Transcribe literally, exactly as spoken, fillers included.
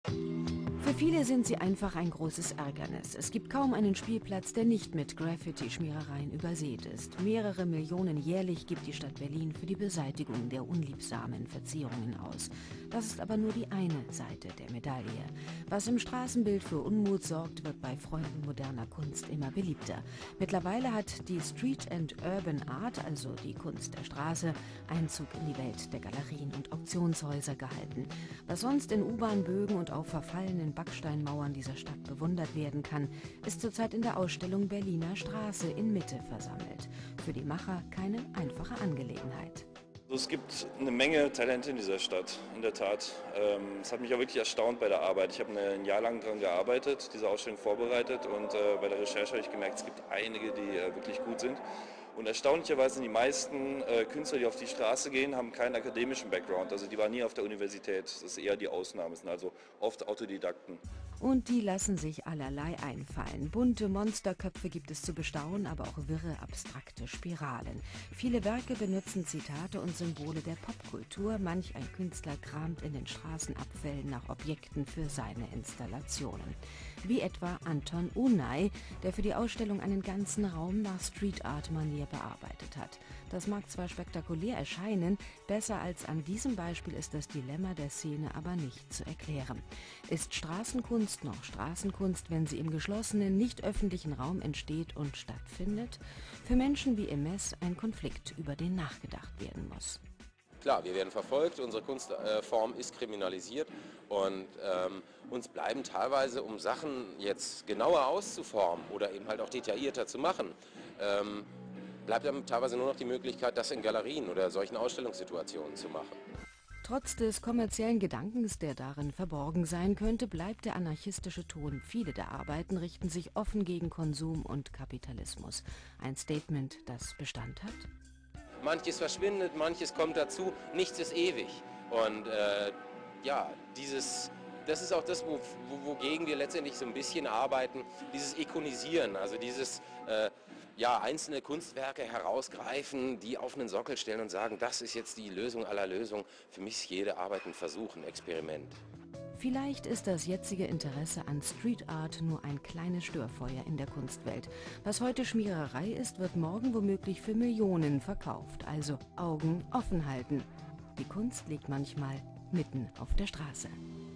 Für viele sind sie einfach ein großes Ärgernis. Es gibt kaum einen Spielplatz, der nicht mit Graffiti-Schmierereien übersät ist. Mehrere Millionen jährlich gibt die Stadt Berlin für die Beseitigung der unliebsamen Verzierungen aus. Das ist aber nur die eine Seite der Medaille. Was im Straßenbild für Unmut sorgt, wird bei Freunden moderner Kunst immer beliebter. Mittlerweile hat die Street and Urban Art, also die Kunst der Straße, Einzug in die Welt der Galerien und Auktionshäuser gehalten. Was sonst in U-Bahn-Bögen und auf verfallenen Backsteinmauern dieser Stadt bewundert werden kann, ist zurzeit in der Ausstellung Berliner Straße in Mitte versammelt. Für die Macher keine einfache Angelegenheit. Es gibt eine Menge Talente in dieser Stadt, in der Tat. Es hat mich auch wirklich erstaunt bei der Arbeit. Ich habe ein Jahr lang daran gearbeitet, diese Ausstellung vorbereitet, und bei der Recherche habe ich gemerkt, es gibt einige, die wirklich gut sind. Und erstaunlicherweise sind die meisten Künstler, die auf die Straße gehen, haben keinen akademischen Background. Also die waren nie auf der Universität. Das ist eher die Ausnahme, das sind also oft Autodidakten. Und die lassen sich allerlei einfallen. Bunte Monsterköpfe gibt es zu bestaunen, aber auch wirre, abstrakte Spiralen. Viele Werke benutzen Zitate und Symbole der Popkultur. Manch ein Künstler kramt in den Straßenabfällen nach Objekten für seine Installationen. Wie etwa Anton Unay, der für die Ausstellung einen ganzen Raum nach Street-Art-Manier bearbeitet hat. Das mag zwar spektakulär erscheinen, besser als an diesem Beispiel ist das Dilemma der Szene aber nicht zu erklären. Ist Straßenkunst noch Straßenkunst, wenn sie im geschlossenen, nicht öffentlichen Raum entsteht und stattfindet? Für Menschen wie Emes ein Konflikt, über den nachgedacht werden muss. Klar, wir werden verfolgt, unsere Kunstform ist kriminalisiert und ähm, uns bleiben teilweise, um Sachen jetzt genauer auszuformen oder eben halt auch detaillierter zu machen, ähm, bleibt dann teilweise nur noch die Möglichkeit, das in Galerien oder solchen Ausstellungssituationen zu machen. Trotz des kommerziellen Gedankens, der darin verborgen sein könnte, bleibt der anarchistische Ton. Viele der Arbeiten richten sich offen gegen Konsum und Kapitalismus. Ein Statement, das Bestand hat? Manches verschwindet, manches kommt dazu, nichts ist ewig. Und äh, ja, dieses, das ist auch das, wo, wo, wogegen wir letztendlich so ein bisschen arbeiten, dieses Ikonisieren, also dieses äh, ja, einzelne Kunstwerke herausgreifen, die auf einen Sockel stellen und sagen, das ist jetzt die Lösung aller Lösungen. Für mich ist jede Arbeit ein Versuch, ein Experiment. Vielleicht ist das jetzige Interesse an Street Art nur ein kleines Störfeuer in der Kunstwelt. Was heute Schmiererei ist, wird morgen womöglich für Millionen verkauft. Also Augen offen halten. Die Kunst liegt manchmal mitten auf der Straße.